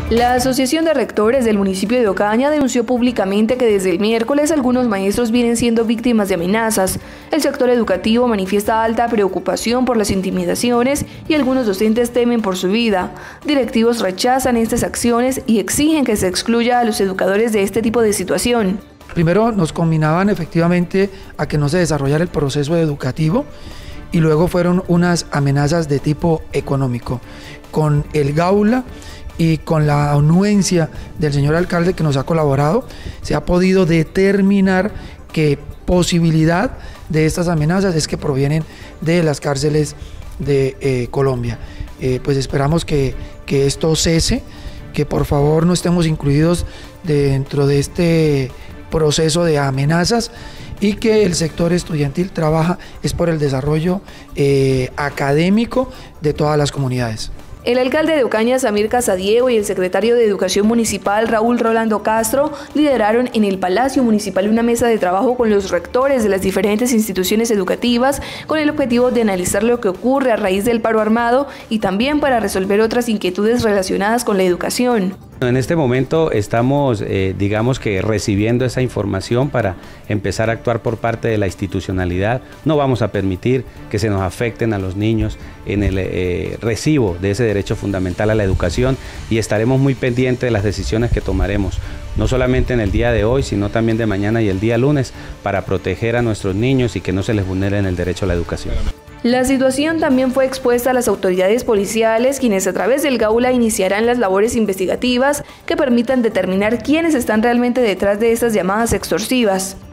La Asociación de Rectores del municipio de Ocaña denunció públicamente que desde el miércoles algunos maestros vienen siendo víctimas de amenazas. El sector educativo manifiesta alta preocupación por las intimidaciones y algunos docentes temen por su vida. Directivos rechazan estas acciones y exigen que se excluya a los educadores de este tipo de situación. Primero nos combinaban efectivamente a que no se desarrollara el proceso educativo y luego fueron unas amenazas de tipo económico. Con el Gaula y con la anuencia del señor alcalde que nos ha colaborado, se ha podido determinar que posibilidad de estas amenazas es que provienen de las cárceles de Colombia. Pues esperamos que esto cese, que por favor no estemos incluidos dentro de este proceso de amenazas y que el sector estudiantil trabaja es por el desarrollo académico de todas las comunidades. El alcalde de Ocaña, Samir Casadiego, y el secretario de Educación Municipal, Raúl Rolando Castro, lideraron en el Palacio Municipal una mesa de trabajo con los rectores de las diferentes instituciones educativas con el objetivo de analizar lo que ocurre a raíz del paro armado y también para resolver otras inquietudes relacionadas con la educación. En este momento estamos, digamos que recibiendo esa información para empezar a actuar por parte de la institucionalidad. No vamos a permitir que se nos afecten a los niños en el recibo de ese derecho fundamental a la educación y estaremos muy pendientes de las decisiones que tomaremos, no solamente en el día de hoy, sino también de mañana y el día lunes, para proteger a nuestros niños y que no se les vulnere el derecho a la educación. La situación también fue expuesta a las autoridades policiales, quienes a través del Gaula iniciarán las labores investigativas que permitan determinar quiénes están realmente detrás de estas llamadas extorsivas.